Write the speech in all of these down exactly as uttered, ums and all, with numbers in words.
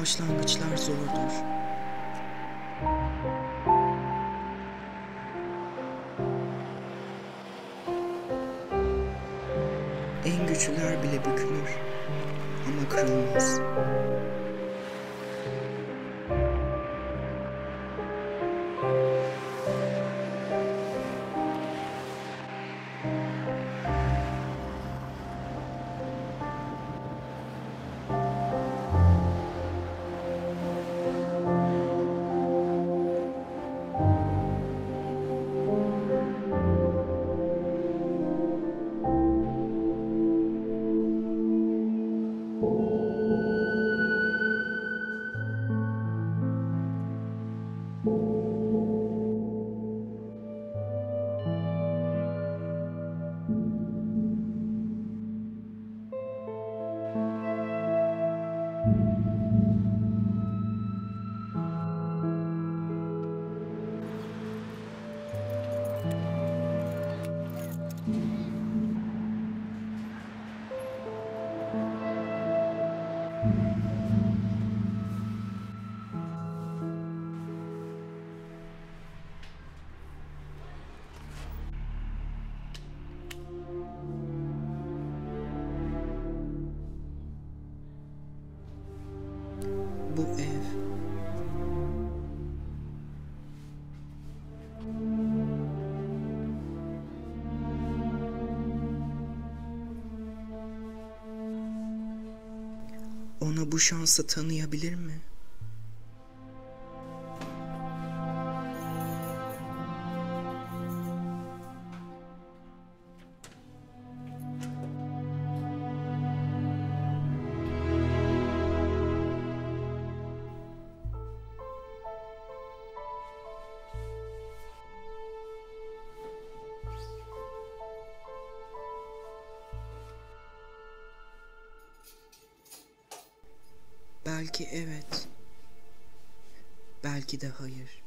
Başlangıçlar zordur. En güçlüler bile bükülür ama kırılmaz. Bu ev. Ona bu şansı tanıyabilir mi? Belki evet. Belki de hayır.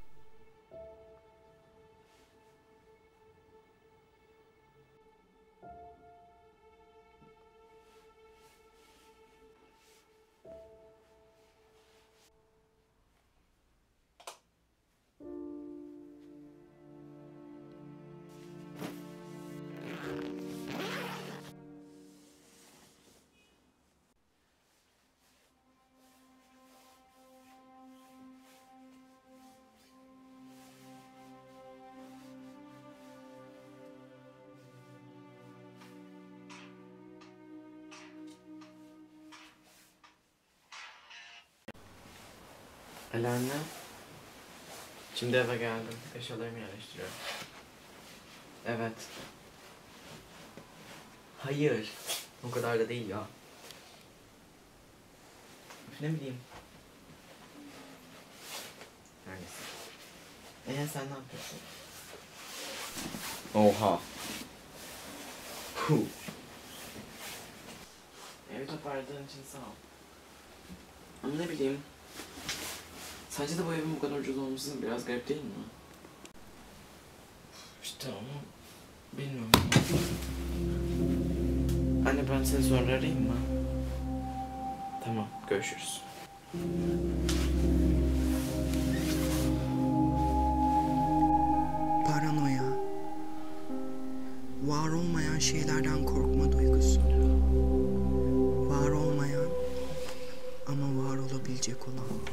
Ali anne, şimdi eve geldim. Eşyalarımı yerleştiriyorum. Evet. Hayır. O kadar da değil ya. Üf, ne bileyim. Neredesin? Ee sen ne yapıyorsun? Oha. Puh. Evi toparladığın için sağ ol. Ama ne bileyim. Sence de bu evin bu kadar ucuz olması biraz garip değil mi? İşte onu bilmiyorum. Anne ben seni sonra arayayım mı? Tamam, görüşürüz. Paranoya. Var olmayan şeylerden korkma duygusu. Var olmayan ama var olabilecek olan.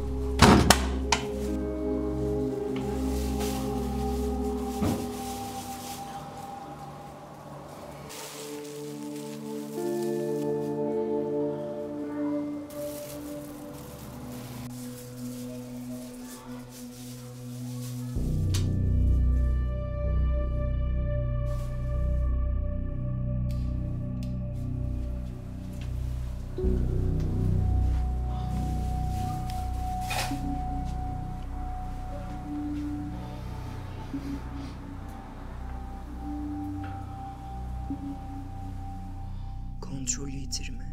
Kontrolü yitirme.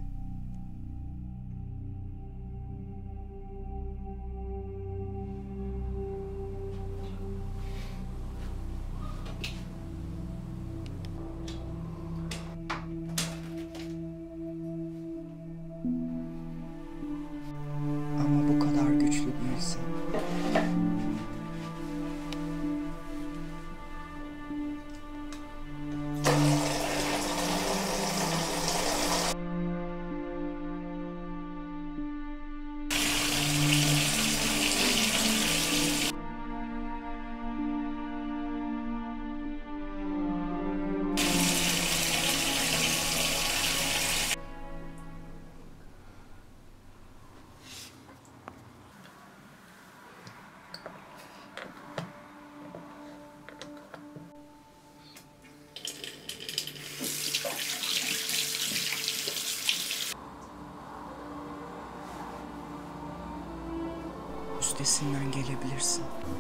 üstesinden gelebilirsin.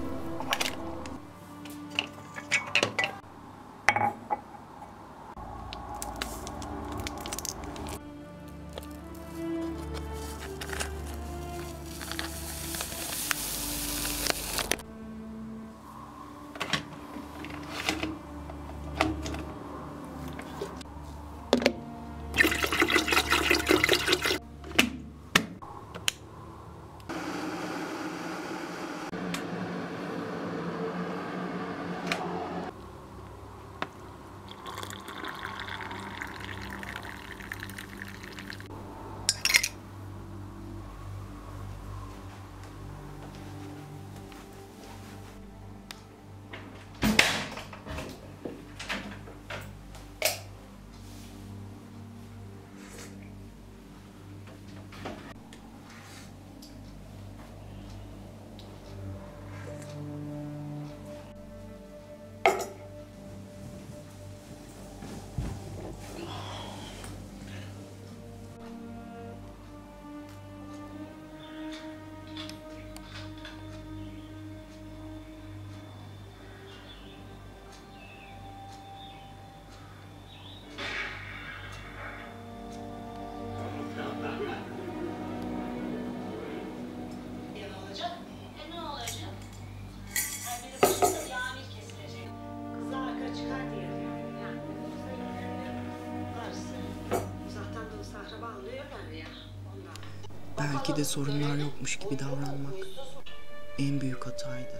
Belki de sorunlar yokmuş gibi davranmak en büyük hataydı.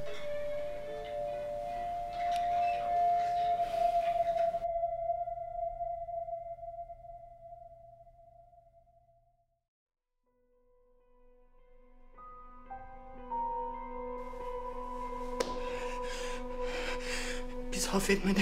Bizi affetmedi.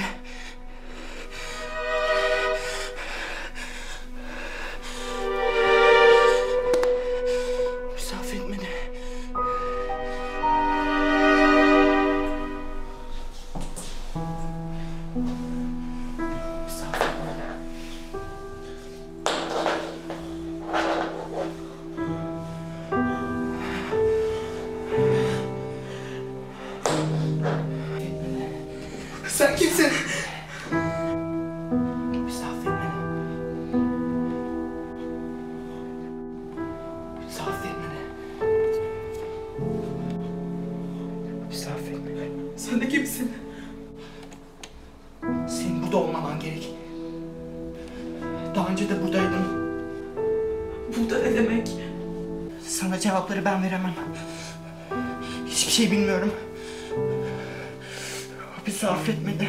Sen kimsin? Bizi affetmedi. Bizi affetmedi. Bizi affetmedi. Sen de kimsin? Senin burada olmaman gerek. Daha önce de buradaydın. Burada ne demek? Sana cevapları ben veremem. Hiçbir şey bilmiyorum. Bizi affetmedi.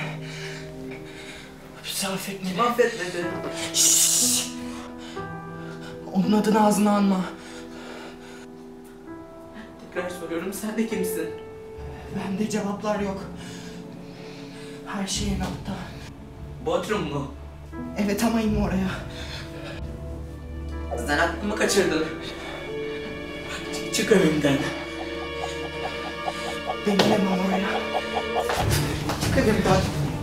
Bizi affetmedi. Affetmedi. Şşş. Onun adını ağzına alma. Tekrar soruyorum, sen de kimsin? Bende cevaplar yok. Her şey en altta. Bodrum mu? Evet ama inme oraya. Sen aklımı kaçırdın. Çık evimden. Ben inemem oraya. Çık evimden.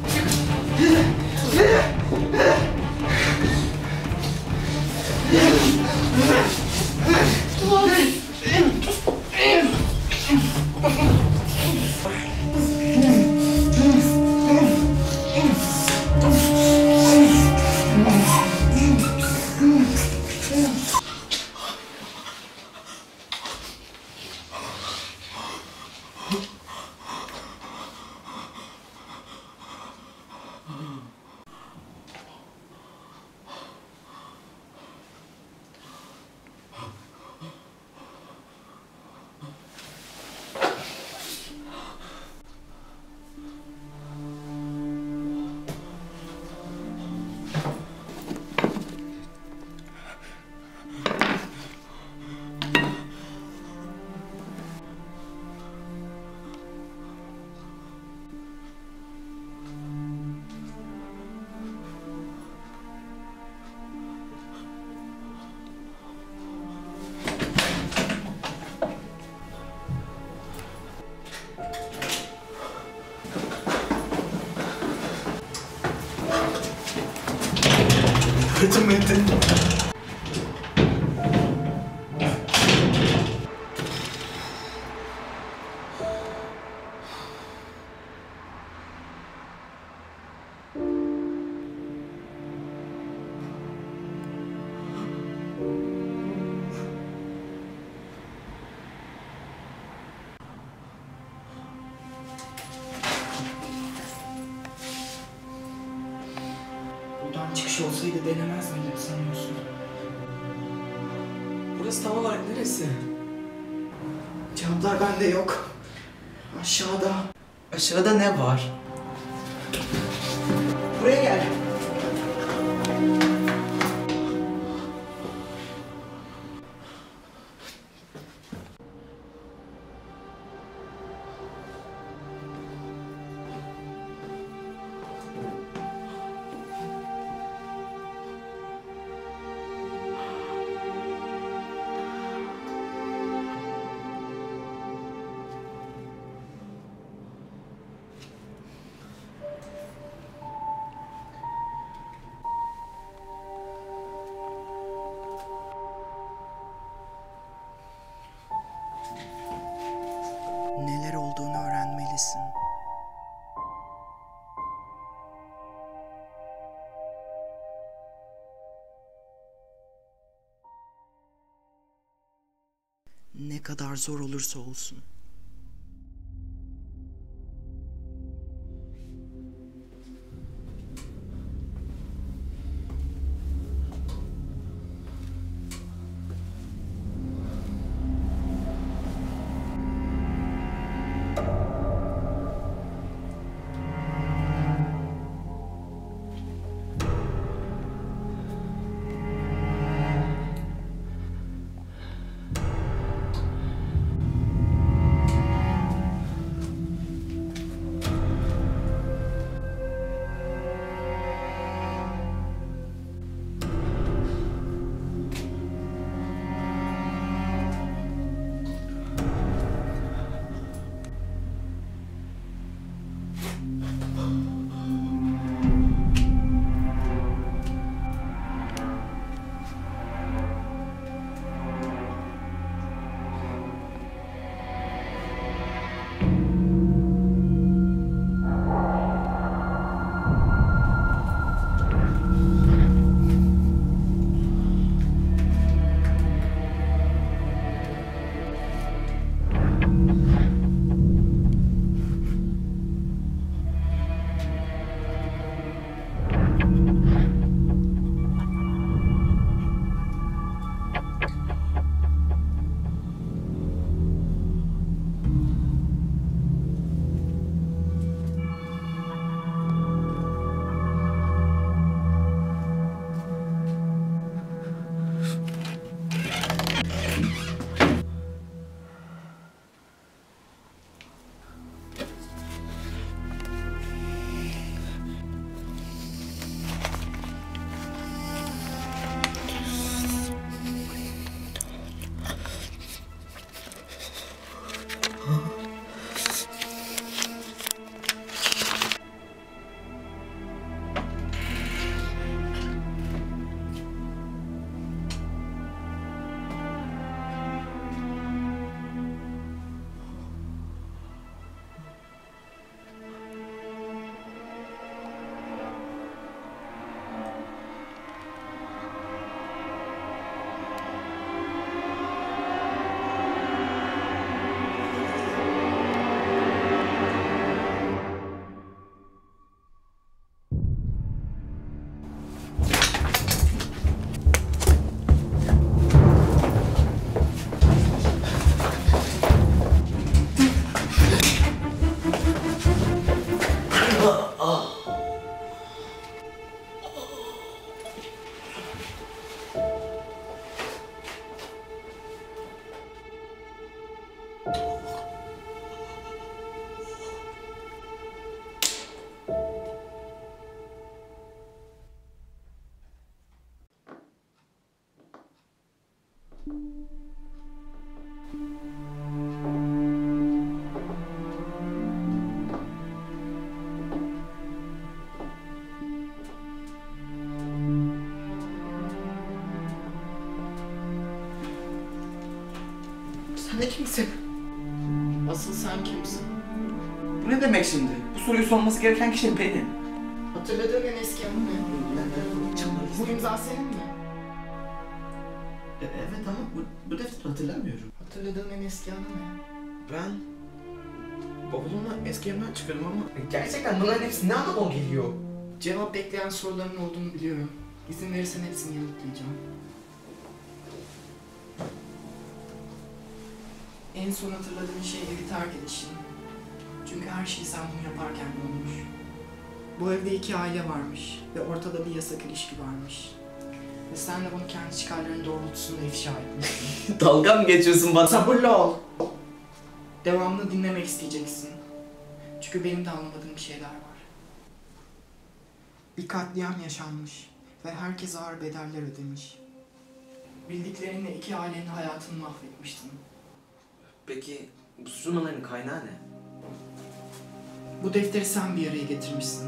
Yardım edin. şey olsaydı denemez miydim sanıyorsun? Burası tam olarak neresi? Cevaplar bende yok. Aşağıda. Aşağıda ne var? Buraya gel. Neler olduğunu öğrenmelisin. Ne kadar zor olursa olsun. Sen de kimsin? Asıl sen kimsin? Bu ne demek şimdi? Bu soruyu sorması gereken kişi benim. Hatırladığın en eski anı ne? Bu imza senin mi? E, evet ama bu, bu defteri hatırlamıyorum. Hatırladığın en eski anı ne? Ben bavulumla eski evden çıkarım ama gerçekten bunların hepsi ne anlama geliyor? Cevap bekleyen soruların olduğunu biliyorum. İzin verirsen hepsini yanıtlayacağım. En son hatırladığın şey evi terk edişin. Çünkü her şey sen bunu yaparken olmuş. Bu evde iki aile varmış ve ortada bir yasak ilişki varmış. Ve sen de bunu kendi çıkarların doğrultusunda ifşa etmişsin. Dalga mı geçiyorsun bana? Sabırlı ol. Devamını dinlemek isteyeceksin. Çünkü benim de anlamadığım bir şeyler var. Bir katliam yaşanmış ve herkes ağır bedeller ödemiş. Bildiklerinle iki ailenin hayatını mahvetmiştin. Peki bu suçlamaların kaynağı ne? Bu defteri sen bir araya getirmişsin.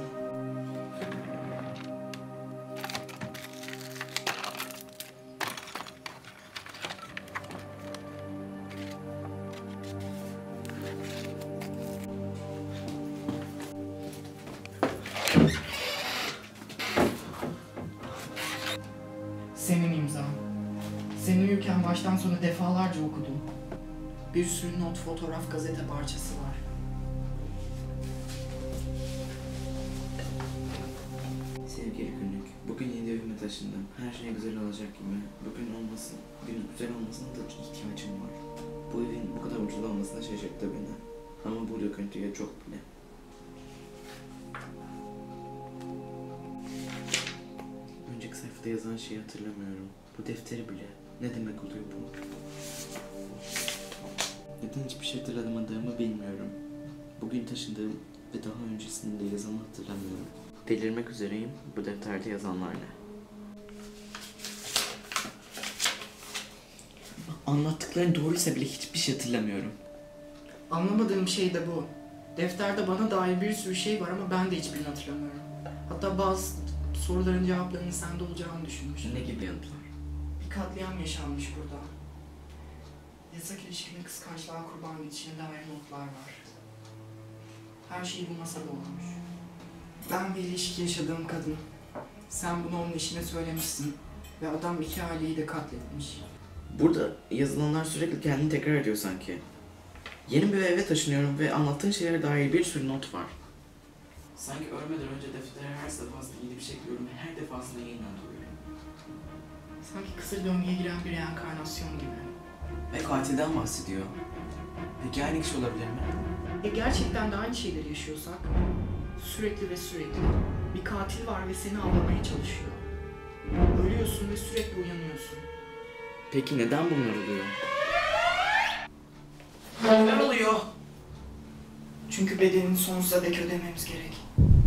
Senin imzan. Sen uyurken baştan sona defalarca okudum. Bir sürü not, fotoğraf, gazete parçası var. Sevgili günlük, bugün yeni evime taşındım. Her şey güzel olacak gibi. Bugün olmasın, gün güzel olmasına da ihtiyacım var. Bu evin bu kadar ucuz olmasına şaşırttı beni. Ama bu döküntüye çok bile. Önceki sayfada yazan şeyi hatırlamıyorum. Bu defteri bile. Ne demek oluyor bu? Neden hiçbir şey hatırlamadığımı bilmiyorum. Bugün taşındığım ve daha öncesinde yazanı hatırlamıyorum. Delirmek üzereyim. Bu defterde yazanlar ne? Anlattıkların doğruysa bile hiçbir şey hatırlamıyorum. Anlamadığım şey de bu. Defterde bana dair bir sürü şey var ama ben de hiçbirini hatırlamıyorum. Hatta bazı soruların cevaplarının sende olacağını düşünmüştüm. Ne gibi yanıtlar? Bir katliam yaşanmış burada. Yasak ilişkinin kıskançlığa kurban gidişine dair notlar var. Her şey bu masada olmuş. Ben bir ilişki yaşadığım kadın. Sen bunu onun eşine söylemişsin. Ve adam iki aileyi de katletmiş. Burada yazılanlar sürekli kendini tekrar ediyor sanki. Yeni bir eve taşınıyorum ve anlattığın şeylere dair bir sürü not var. Sanki ölmeden önce deftere her defasında yeni bir şey ekliyorum ve her defasında yeniden duyuyorum. Sanki kısır döngüye giren bir reenkarnasyon gibi. Ve katilden bahsediyor. Peki aynı kişi olabilir mi? E gerçekten de aynı şeyleri yaşıyorsak, sürekli ve sürekli bir katil var ve seni avlamaya çalışıyor. Ölüyorsun ve sürekli uyanıyorsun. Peki neden bunlar oluyor? Neler oluyor? Çünkü bedelini sonsuza dek ödememiz gerek.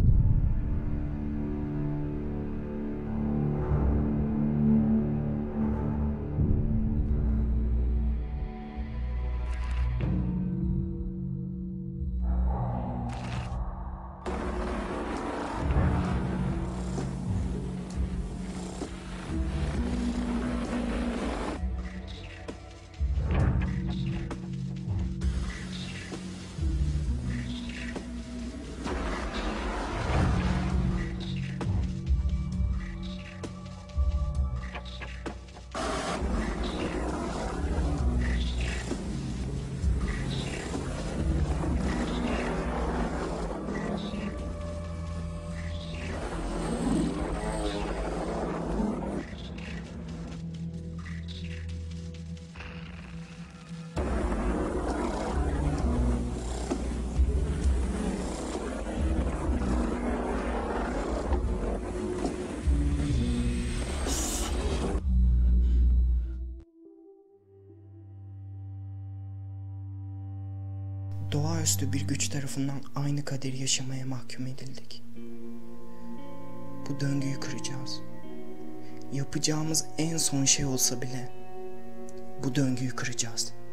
Doğaüstü bir güç tarafından aynı kaderi yaşamaya mahkum edildik. Bu döngüyü kıracağız. Yapacağımız en son şey olsa bile bu döngüyü kıracağız.